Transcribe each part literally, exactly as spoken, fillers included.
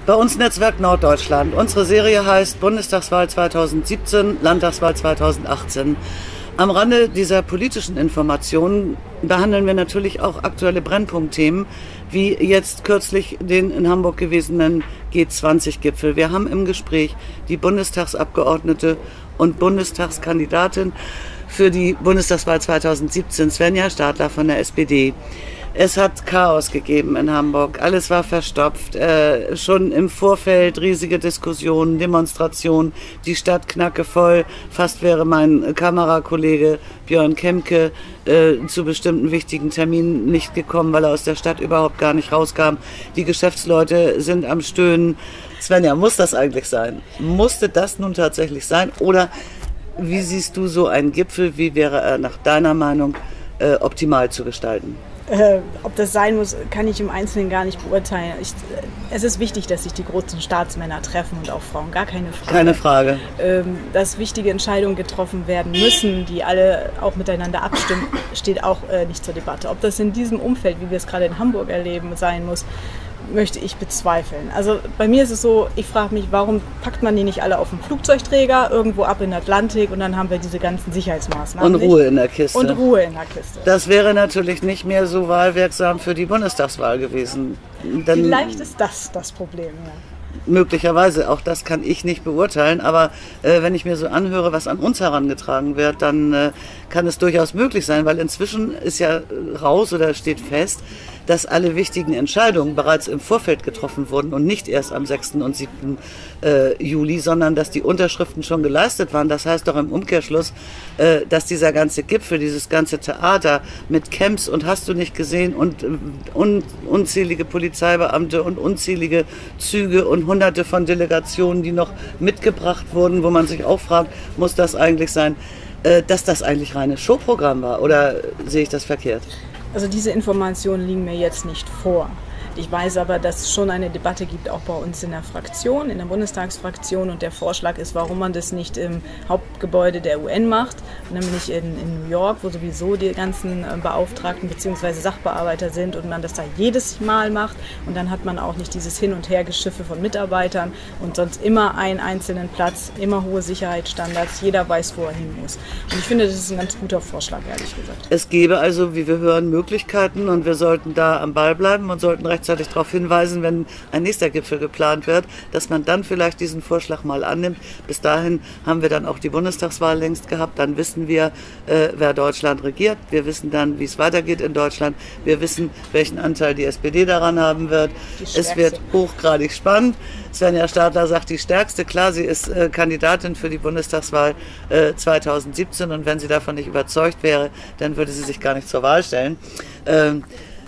Bei uns Netzwerk Norddeutschland. Unsere Serie heißt Bundestagswahl zweitausendsiebzehn, Landtagswahl zweitausendachtzehn. Am Rande dieser politischen Informationen behandeln wir natürlich auch aktuelle Brennpunktthemen, wie jetzt kürzlich den in Hamburg gewesenen G zwanzig Gipfel. Wir haben im Gespräch die Bundestagsabgeordnete und Bundestagskandidatin für die Bundestagswahl zweitausendsiebzehn, Svenja Stadler von der S P D. Es hat Chaos gegeben in Hamburg. Alles war verstopft. Äh, schon im Vorfeld riesige Diskussionen, Demonstrationen, die Stadt knackevoll. Fast wäre mein Kamerakollege Björn Kemke äh, zu bestimmten wichtigen Terminen nicht gekommen, weil er aus der Stadt überhaupt gar nicht rauskam. Die Geschäftsleute sind am Stöhnen. Svenja, muss das eigentlich sein? Musste das nun tatsächlich sein? Oder wie siehst du so einen Gipfel? Wie wäre er nach deiner Meinung äh, optimal zu gestalten? Äh, ob das sein muss, kann ich im Einzelnen gar nicht beurteilen. Ich, es ist wichtig, dass sich die großen Staatsmänner treffen und auch Frauen, gar keine Frage. Keine Frage. Ähm, dass wichtige Entscheidungen getroffen werden müssen, die alle auch miteinander abstimmen, steht auch äh, nicht zur Debatte. Ob das in diesem Umfeld, wie wir es gerade in Hamburg erleben, sein muss, möchte ich bezweifeln. Also bei mir ist es so, ich frage mich, warum packt man die nicht alle auf einen Flugzeugträger irgendwo ab in den Atlantik und dann haben wir diese ganzen Sicherheitsmaßnahmen. Und Ruhe in der Kiste. Und Ruhe in der Kiste. Das wäre natürlich nicht mehr so wahlwirksam für die Bundestagswahl gewesen. Dann Vielleicht ist das das Problem, ja. Möglicherweise, auch das kann ich nicht beurteilen, aber äh, wenn ich mir so anhöre, was an uns herangetragen wird, dann äh, kann es durchaus möglich sein, weil inzwischen ist ja raus oder steht fest, dass alle wichtigen Entscheidungen bereits im Vorfeld getroffen wurden und nicht erst am sechsten und siebten Äh, Juli, sondern dass die Unterschriften schon geleistet waren. Das heißt doch im Umkehrschluss, äh, dass dieser ganze Gipfel, dieses ganze Theater mit Camps und hast du nicht gesehen und äh, un unzählige Polizeibeamte und unzählige Züge und hunderte von Delegationen, die noch mitgebracht wurden, wo man sich auch fragt, muss das eigentlich sein, äh, dass das eigentlich reines Showprogramm war, oder sehe ich das verkehrt? Also diese Informationen liegen mir jetzt nicht vor. Ich weiß aber, dass es schon eine Debatte gibt, auch bei uns in der Fraktion, in der Bundestagsfraktion. Und der Vorschlag ist, warum man das nicht im Hauptgebäude der U N macht, nämlich in, in New York, wo sowieso die ganzen Beauftragten bzw. Sachbearbeiter sind und man das da jedes Mal macht. Und dann hat man auch nicht dieses Hin- und Hergeschiffe von Mitarbeitern und sonst immer einen einzelnen Platz, immer hohe Sicherheitsstandards. Jeder weiß, wo er hin muss. Und ich finde, das ist ein ganz guter Vorschlag, ehrlich gesagt. Es gäbe also, wie wir hören, Möglichkeiten und wir sollten da am Ball bleiben und sollten rechtzeitig darauf hinweisen, wenn ein nächster Gipfel geplant wird, dass man dann vielleicht diesen Vorschlag mal annimmt. Bis dahin haben wir dann auch die Bundestagswahl längst gehabt. Dann wissen wir, äh, wer Deutschland regiert. Wir wissen dann, wie es weitergeht in Deutschland. Wir wissen, welchen Anteil die S P D daran haben wird. Es wird hochgradig spannend. Svenja Stadler sagt, die stärkste. Klar, sie ist äh, Kandidatin für die Bundestagswahl äh, zweitausendsiebzehn und wenn sie davon nicht überzeugt wäre, dann würde sie sich gar nicht zur Wahl stellen. Ähm,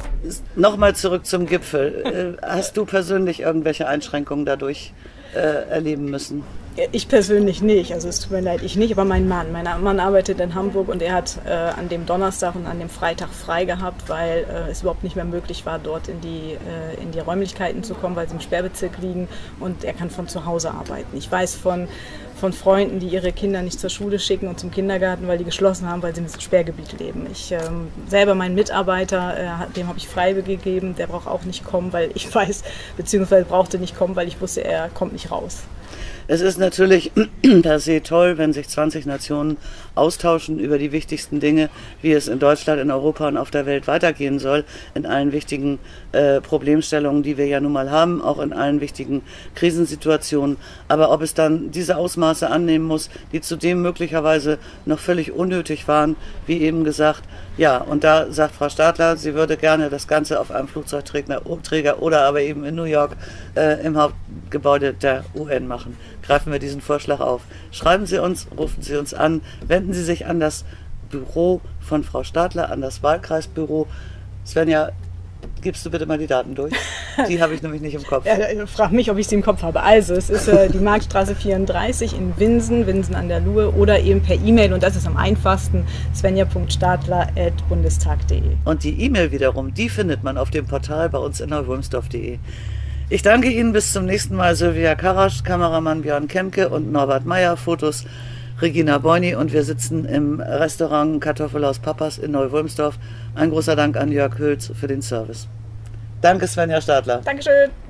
Nochmal zurück zum Gipfel. Hast du persönlich irgendwelche Einschränkungen dadurch äh, erleben müssen? Ich persönlich nicht, also es tut mir leid, ich nicht, aber mein Mann. Mein Mann arbeitet in Hamburg und er hat äh, an dem Donnerstag und an dem Freitag frei gehabt, weil äh, es überhaupt nicht mehr möglich war, dort in die, äh, in die Räumlichkeiten zu kommen, weil sie im Sperrbezirk liegen und er kann von zu Hause arbeiten. Ich weiß von, von Freunden, die ihre Kinder nicht zur Schule schicken und zum Kindergarten, weil die geschlossen haben, weil sie im Sperrgebiet leben. Ich ähm, selber, mein Mitarbeiter, äh, dem habe ich frei gegeben, der braucht auch nicht kommen, weil ich weiß, beziehungsweise brauchte nicht kommen, weil ich wusste, er kommt nicht raus. Es ist natürlich per se toll, wenn sich zwanzig Nationen austauschen über die wichtigsten Dinge, wie es in Deutschland, in Europa und auf der Welt weitergehen soll, in allen wichtigen äh, Problemstellungen, die wir ja nun mal haben, auch in allen wichtigen Krisensituationen. Aber ob es dann diese Ausmaße annehmen muss, die zudem möglicherweise noch völlig unnötig waren, wie eben gesagt, ja, und da sagt Frau Stadler, sie würde gerne das Ganze auf einem Flugzeugträger oder aber eben in New York äh, im Hauptgebäude der U N machen. Greifen wir diesen Vorschlag auf. Schreiben Sie uns, rufen Sie uns an, wenden Sie sich an das Büro von Frau Stadler, an das Wahlkreisbüro. Svenja, gibst du bitte mal die Daten durch? Die habe ich nämlich nicht im Kopf. Ja, frag mich, ob ich sie im Kopf habe. Also, es ist äh, die Marktstraße vierunddreißig in Winsen, Winsen an der Luhe oder eben per E-Mail und das ist am einfachsten, svenja punkt stadler at bundestag punkt de. Und die E-Mail wiederum, die findet man auf dem Portal bei uns in neuwulmsdorf punkt de. Ich danke Ihnen, bis zum nächsten Mal. Sylvia Karasch, Kameramann Björn Kemke und Norbert Meyer, Fotos Regina Boyni und wir sitzen im Restaurant Kartoffelhaus Papas in Neuwulmsdorf. Ein großer Dank an Jörg Hülz für den Service. Danke Svenja Stadler. Dankeschön.